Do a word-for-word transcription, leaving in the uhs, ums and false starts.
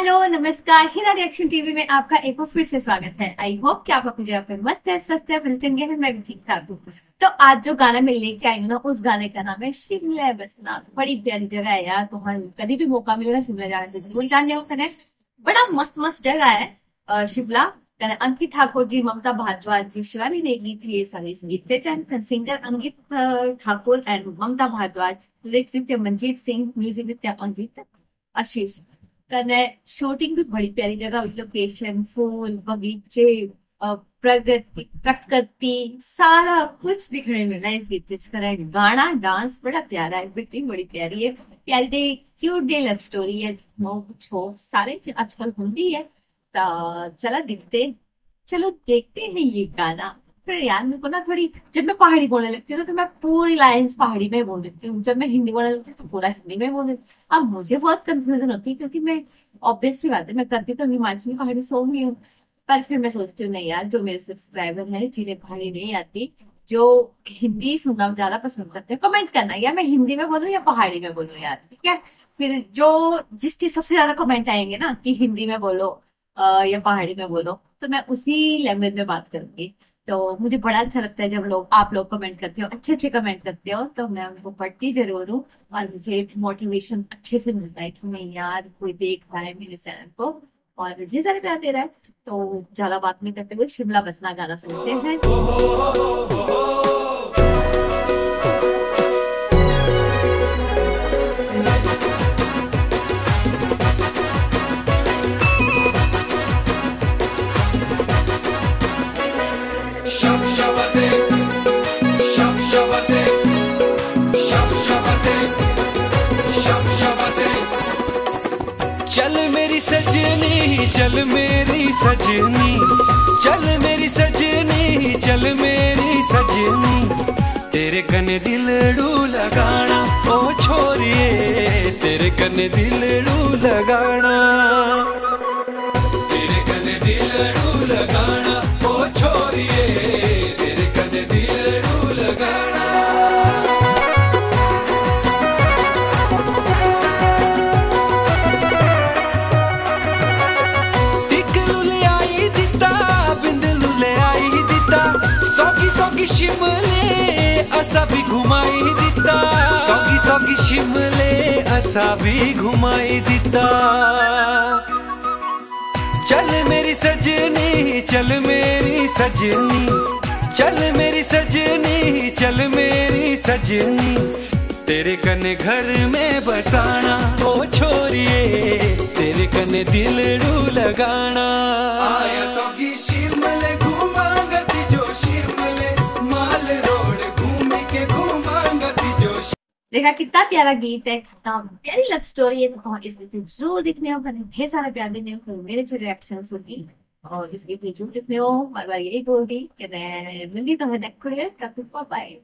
Hello नमस्कार, हीरा reaction TV में आपका एक बार फिर से स्वागत है। आई होप कि आप अपनी जगह पे मस्त है, स्वस्थ है, फिर चंगे हैं। मैं भी ठीक ठाक हूँ। तो आज जो गाना मैं लेके आई हूँ ना, उस गाने का नाम है शिमला बसना। बड़ी प्यारी जगह है यार, तो हाँ कभी भी मौका मिलेगा शिमला जाने के जरूर जाने हो। बड़ा मस्त मस्त जगह है अ, शिमला। कने अंकित ठाकुर जी, ममता भारद्वाज जी, शिवानी नेगी जी, ये सारे संगीत चैन सिंगर अंकित अ, ठाकुर एंड ममता भारद्वाज, लिरिक्स नृत्य मंजीत सिंह, म्यूजिक नृत्य अंकित आशीष। करना है शूटिंग भी बड़ी प्यारी जगह, लोकेशन, फूल, बगीचे, अ, प्रगति प्रकृति, सारा कुछ दिखने मिलना है इस गीत में। करा गाना डांस बड़ा प्यारा है, बिल्कुल बड़ी प्यारी है। प्यारी दे क्यूट दे लव स्टोरी है, नो कुछ हो सारे च- आजकल हिंदी है। तो चला दिखते चलो देखते हैं ये गाना। फिर यार मेरे को ना थोड़ी, जब मैं पहाड़ी बोलने लगती हूँ ना तो मैं पूरी लाइंस पहाड़ी में बोल देती हूँ, जब मैं हिंदी बोलने लगती हूँ तो पूरा हिंदी में बोल देती हूँ। अब मुझे बहुत कंफ्यूजन होती है क्योंकि मैं, ऑब्वियस सी बात है, मैं करती तो हिमाचली पहाड़ी सॉन्ग ही हूँ। पर फिर मैं सोचती हूँ नहीं यार, जो मेरे सब्सक्राइबर है जिन्हें पहाड़ी नहीं आती, जो हिंदी सुनना ज्यादा पसंद करते हैं, कमेंट करना यार मैं हिंदी में बोलूँ या पहाड़ी में बोलूँ यार, ठीक है। फिर जो जिसके सबसे ज्यादा कमेंट आएंगे ना कि हिंदी में बोलो अ, या पहाड़ी में बोलो, तो मैं उसी लैंग्वेज में बात करूंगी। तो मुझे बड़ा अच्छा लगता है जब लोग आप लोग कमेंट करते हो, अच्छे अच्छे कमेंट करते हो, तो मैं उनको पढ़ती जरूर हूँ। और मुझे मोटिवेशन अच्छे से मिलता है कि नहीं यार कोई देख रहा है मेरे चैनल को और मुझे सारे प्यार दे रहा है। तो ज्यादा बात नहीं करते हुए शिमला बसना गाना सुनते हैं। Shop shabase, shop shabase, shop shabase, shop shabase. चल मेरी सजनी, चल मेरी सजनी, चल मेरी सजनी, चल मेरी सजनी, तेरे कने दिलड़ू लगाना ओ छोरिए, तेरे कने दिलड़ू लगाना, तेरे कने दिलड़ू लगाना ओ छोरिए, तेरे कने दिलड़ू लगाना। टिक लुले आई दिता, बिंद लुले आई दिता, सौगी सौगी शिमले असा भी घुमाई दिता, सौगी सौगी शिमले असा भी घुमाई दिता। चल मेरी सजनी, चल मेरी सजनी, चल मेरी सजनी, चल मेरी सजनी, तेरे कने घर में बसाना ओ छोरिए, तेरे कने दिलड़ू लगाना। आया सौगी शिमले घुमांगती जो शिमले, माल रोड घूम के घुमांगती जो। देखा कितना प्यारा गीत है, कितना प्यारी लव स्टोरी है। तो इस गीत में जरूर दिखने हो, मैंने ढेर सारे प्यार देने हो, फिर मेरे से रिएक्शन होगी और इस गीत में जरूर दिखने हो। बार बार यही बोल दी कि मैं मिलती तो मैं बाय।